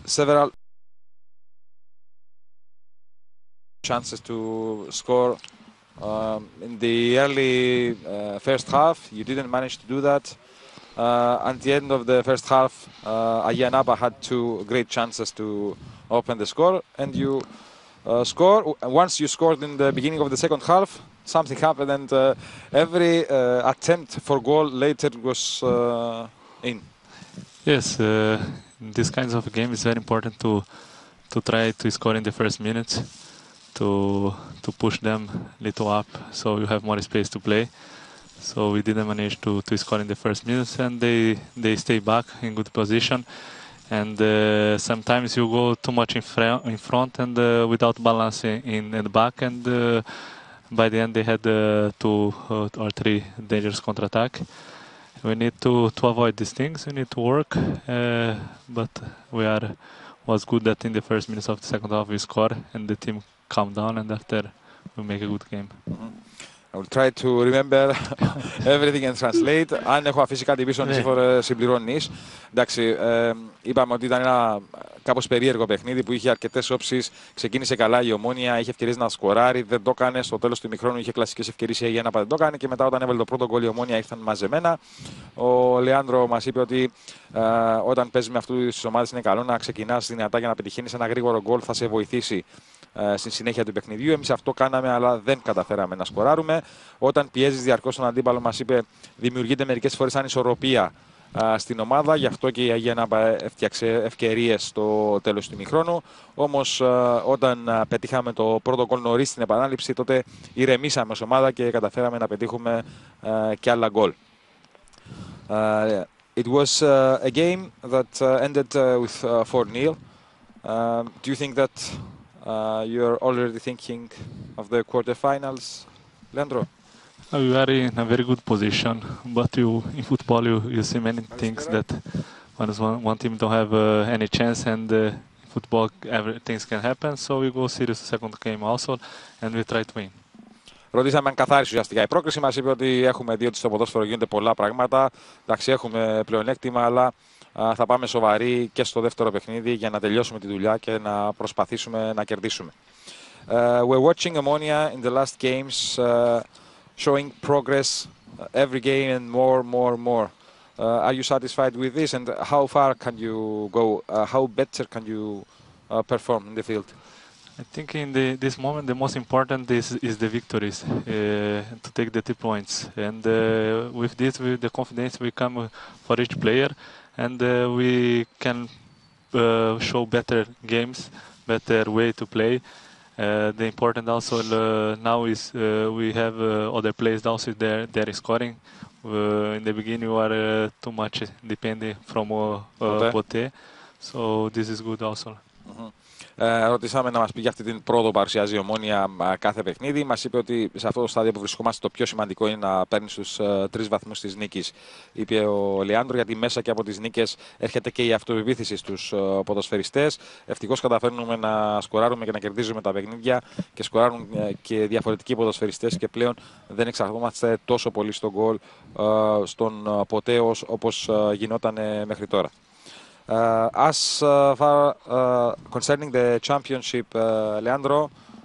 several chances to score in the early first half. You didn't manage to do that. At the end of the first half, Ayia Napa had 2 great chances to open the score, and you score. Once you scored in the beginning of the second half, something happened, and every attempt for goal later was in. Yes, in this kinds of game, it's very important to try to score in the first minutes, to push them a little up, so you have more space to play. So we didn't manage to score in the first minutes, and they stay back in good position. And sometimes you go too much in front and without balance in the back, and by the end they had 2 or 3 dangerous counter-attack. We need to avoid these things. We need to work, but was good that in the first minutes of the second half we score and the team calm down, and after we make a good game. I will try to remember everything and translate. Αν έχω αφήσει κάτι πίσω, Νησίφορε, συμπληρώνεις. Εντάξει, είπαμε ότι ήταν ένα κάπως περίεργο παιχνίδι που είχε αρκετές όψεις. Ξεκίνησε καλά η Ομόνοια, είχε ευκαιρίες να σκοράρει, δεν το έκανε. Στο τέλος του ημιχρόνου είχε κλασικές ευκαιρίες, η Αγία Νάπα δεν το έκανε. Και μετά, όταν έβαλε το πρώτο γκολ, η Ομόνοια ήρθαν μαζεμένα. Ο Λεάνδρο μας είπε ότι όταν παίζει με αυτού τις ομάδες είναι καλό να ξεκινάς δυνατά για να πετυχαίνεις ένα γρήγορο γκολ, θα σε βοηθήσει στη συνέχεια του παιχνιδιού. Εμείς αυτό κάναμε, αλλά δεν καταφέραμε να σκοράρουμε. Όταν πιέζεις διαρκώς τον αντίπαλο, μας είπε, δημιουργείται μερικές φορές ανισορροπία στην ομάδα. Γι' αυτό και η Αγία Νάπα έφτιαξε ευκαιρίες στο τέλος του ημιχρόνου. Όμως όταν πετύχαμε το πρώτο γκολ νωρίς στην επανάληψη, τότε ηρεμήσαμε ως ομάδα και καταφέραμε να πετύχουμε και άλλα γκολ. It was a game that ended with 4-0. Do you think that you're already thinking of the quarterfinals, Leandro? We are in a very good position, but in football you see many things that one team don't have any chance, and in football things can happen. So we go serious the second game also, and we try to win. Ρωτήσαμε αν καθάρισε ουσιαστικά η πρόκριση. Μας είπε ότι έχουμε δει ότι στο ποδόσφαιρο γίνονται πολλά πράγματα. Εντάξει, έχουμε πλεονέκτημα, αλλά θα πάμε σοβαροί και στο δεύτερο παιχνίδι για να τελειώσουμε τη δουλειά και να προσπαθήσουμε να κερδίσουμε. We're watching Omonia in the last games, showing progress every game and more. Are you satisfied with this, and how far can you go? How better can you perform in the field? I think in this moment the most important is the victories, to take the 3 points, and with this, with the confidence we come for each player, and we can show better games, better way to play. The important also now is we have other players also they're scoring. In the beginning we were too much depending from Poté, so this is good also. Ρωτήσαμε να μας πει για αυτή την πρόοδο που παρουσιάζει η Ομόνοια κάθε παιχνίδι. Μας είπε ότι σε αυτό το στάδιο που βρισκόμαστε το πιο σημαντικό είναι να παίρνει τους 3 βαθμούς της νίκης, είπε ο Λεάνδρο, γιατί μέσα και από τις νίκες έρχεται και η αυτοπεποίθηση στους ποδοσφαιριστές. Ευτυχώς καταφέρνουμε να σκοράρουμε και να κερδίζουμε τα παιχνίδια και σκοράρουν και διαφορετικοί ποδοσφαιριστές και πλέον δεν εξαρτώμαστε τόσο πολύ στον γκολ, στον Ποτέ όπως γινόταν μέχρι τώρα. As far concerning the championship, Leandro,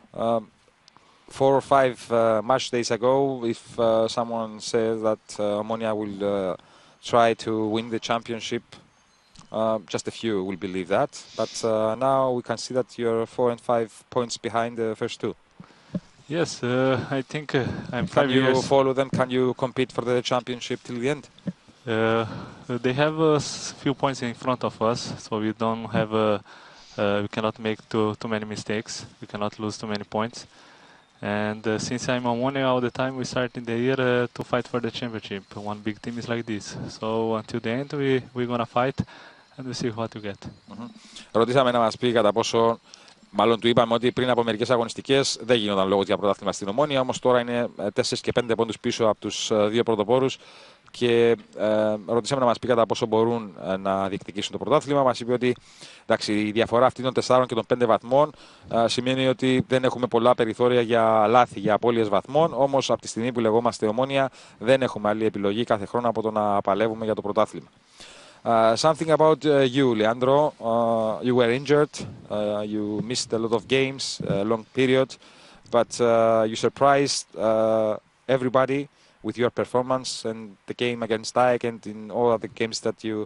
4 or 5 match days ago, if someone says that Omonia will try to win the championship, just a few will believe that. But now we can see that you're 4 and 5 points behind the first 2. Yes, I think I'm 5 years. Can you follow them? Can you compete for the championship till the end? They have a few points in front of us, so we don't have we cannot make too many mistakes. We cannot lose too many points. And since I'm Omonia all the time, we start in the year to fight for the championship. One big team is like this. So until the end, we're gonna fight, and we see what to get. Ρωτήσαμε να μας πει κατά πόσο. Μάλλον του είπαμε ότι πριν από μερικές αγωνιστικές δεν γίνονταν λόγος για πρωτάθλημα στην Ομόνοια, όμως τώρα είναι 4 και 5 πόντους πίσω από τους 2 πρωτοπόρους και ρωτήσαμε να μας πει κατά πόσο μπορούν να διεκδικήσουν το πρωτάθλημα. Μας είπε ότι εντάξει, η διαφορά αυτή των 4 και των 5 βαθμών σημαίνει ότι δεν έχουμε πολλά περιθώρια για λάθη, για απώλειες βαθμών, όμως από τη στιγμή που λεγόμαστε Ομόνοια δεν έχουμε άλλη επιλογή κάθε χρόνο από το να παλεύουμε για το πρωτάθλημα. Something about you, Leandro. You were injured. You missed a lot of games, a long period, but you surprised everybody with your performance and the game against AEK and in all of the games that you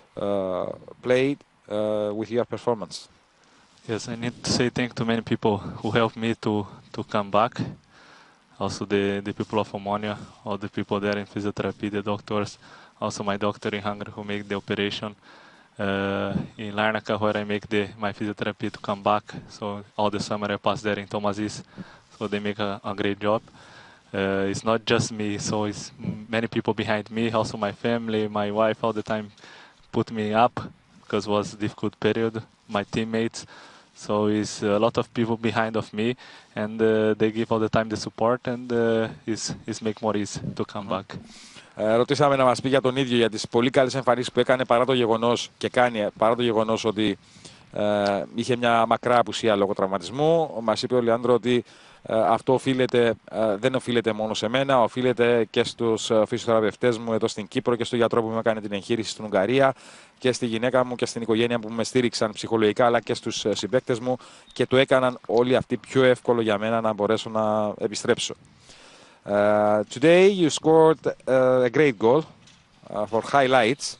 played with your performance. Yes, I need to say thank you to many people who helped me to come back. Also the people of Omonia, all the people there in physiotherapy, the doctors, also my doctor in Hungary who made the operation. In Larnaca where I make my physiotherapy to come back. So all the summer I pass there in Tomazis. So they make a great job. It's not just me, so it's many people behind me, also my family, my wife all the time put me up because it was a difficult period, my teammates. So it's a lot of people behind of me and they give all the time the support and it's make more easy to come back. Ρωτήσαμε να μας πει για τον ίδιο, για τις πολύ καλές εμφανίσεις που έκανε παρά το γεγονός και κάνει παρά το γεγονός ότι είχε μια μακρά απουσία λόγω τραυματισμού. Μας είπε ο Λεάνδρο ότι αυτό δεν οφείλεται μόνο σε μένα, οφείλεται και στους φυσιοθεραπευτές μου εδώ στην Κύπρο και στο γιατρό που μου έκανε την εγχείρηση στην Ουγγαρία και στη γυναίκα μου και στην οικογένεια που με στήριξαν ψυχολογικά αλλά και στους συμπαίκτες μου και το έκαναν όλοι αυτοί πιο εύκολο για μένα να μπορέσω να επιστρέψω. Today you scored a great goal for highlights.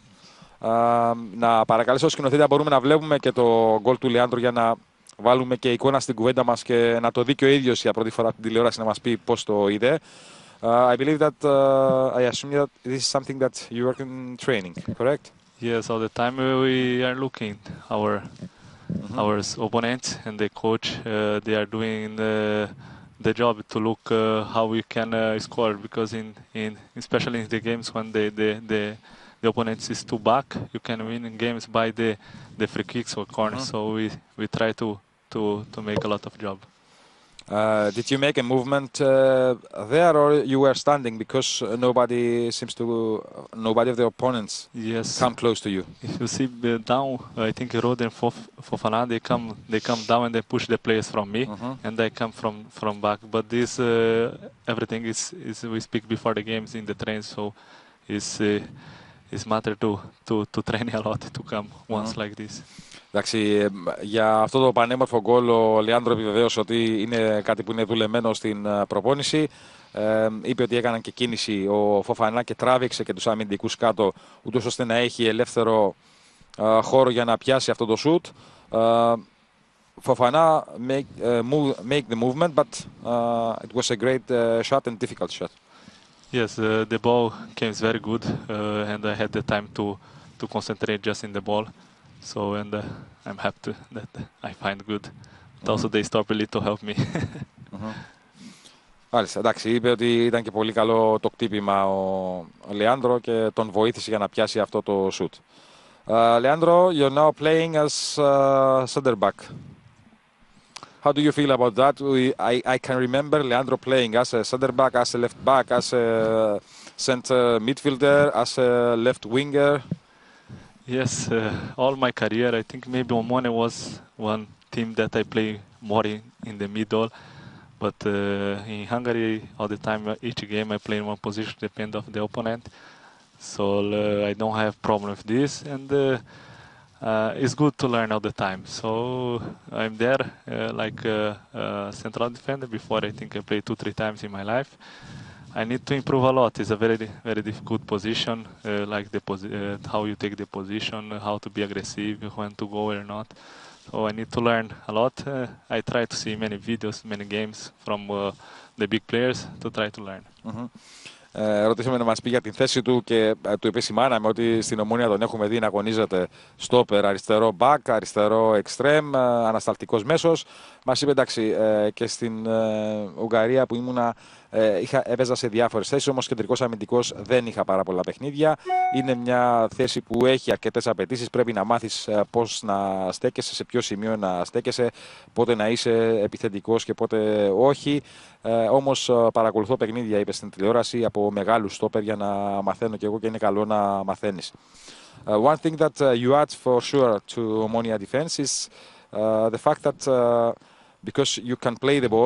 Να παρακαλέσω σκηνοθέτη, μπορούμε να βλέπουμε και το γκολ του Λεάνδρου για να βάλουμε και εικόνα στην κουβέντα μας και να το δει και ο ίδιος για πρώτη φορά την τηλεόραση να μας πει πώς το είδε. I believe that, I assume that this is something that you work in training, correct? Yes, all the time we are looking our opponents and the coach. They are doing the job to look how we can score because especially in the games when the opponent is too back, you can win in games by the free kicks or corners. So we try to make a lot of job. Did you make a movement there, or you were standing because nobody of the opponents come close to you? If you see down, I think Rode and Fofana, they come down and they push the players from me, and I come from back. But this everything is we speak before the games in the train, so it's matter to train a lot to come once like this. Εντάξει, για αυτό το πανέμορφο γκολ ο Λεάνδρο επιβεβαίωσε ότι είναι κάτι που είναι δουλεμένο στην προπόνηση. Είπε ότι έκαναν και κίνηση ο Φοφανά και τράβηξε και τους αμυντικούς κάτω, ούτως ώστε να έχει ελεύθερο χώρο για να πιάσει αυτό το σουτ. Φοφανά make the movement, but it was a great shot and difficult shot. Yes, the ball came very good and I had the time to concentrate just in the ball. So and I'm happy that I find good. But also they stop a little to help me. Μάλιστα, εντάξει, είπε ότι ήταν και πολύ καλό το κτύπημα ο Λεάνδρο και τον βοήθησε για να πιάσει αυτό το shoot. Leandro, you're now playing as center back. How do you feel about that? I can remember Leandro playing as a center back, as a left back, as a center midfielder, as a left winger. Yes, all my career, I think maybe Omonia was one team that I play more in the middle. But in Hungary, all the time, each game I play in one position, depend of the opponent. So I don't have problem with this, and it's good to learn all the time. So I'm there like a central defender. Before, I think I played 2-3 times in my life. I need to improve a lot. It's a very, very difficult position, like how you take the position, how to be aggressive, when to go or not. So I need to learn a lot. I try to see many videos, many games from the big players to try to learn. Ρωτήσαμε να μας πει για την θέση του και του επισημάναμε ότι στην Ομόνια τον έχουμε δει να αγωνίζεται στόπερ, αριστερό μπακ, αριστερό εξτρέμ, ανασταλτικός μέσος. Μας είπε εντάξει και στην Ουγγαρία που ήμουνα έπαιζα σε διάφορες θέσεις, όμως κεντρικός αμυντικός δεν είχα πάρα πολλά παιχνίδια. Είναι μια θέση που έχει αρκετές απαιτήσεις, πρέπει να μάθεις πώς να στέκεσαι, σε ποιο σημείο να στέκεσαι, πότε να είσαι επιθετικός και πότε όχι. Όμως παρακολουθώ παιχνίδια, είπε στην τηλεόραση, από μεγάλους στόπερ για να μαθαίνω και εγώ και είναι καλό να μαθαίνεις. One thing that you add for sure to Omonia defense is the fact that because you can play the ball,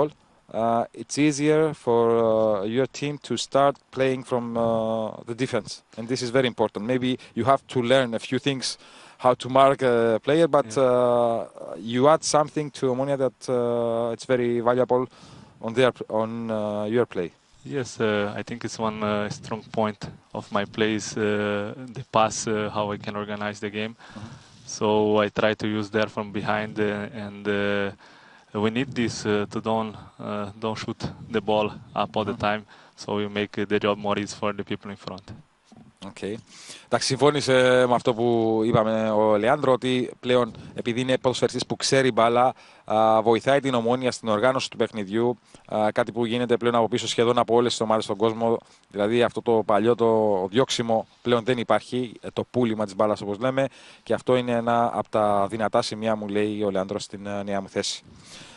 it's easier for your team to start playing from the defense, and this is very important. Maybe you have to learn a few things, how to mark a player, but you add something to Omonia that it's very valuable on your play. Yes, I think it's one strong point of my play is the pass, how I can organize the game. So I try to use there from behind, and we need this to don't shoot the ball up all the time. So you make the job more easy for the people in front. Okay. Εντάξει, συμφώνησε με αυτό που είπαμε ο Λεάνδρο, ότι πλέον επειδή είναι ποδοσφαιριστής που ξέρει μπάλα, βοηθάει την Ομόνοια στην οργάνωση του παιχνιδιού, κάτι που γίνεται πλέον από πίσω σχεδόν από όλες τις ομάδες στον κόσμο. Δηλαδή αυτό το παλιό το διώξιμο πλέον δεν υπάρχει, το πούλημα της μπάλας όπως λέμε, και αυτό είναι ένα από τα δυνατά σημεία, μου λέει ο Λεάνδρος, στην νέα μου θέση.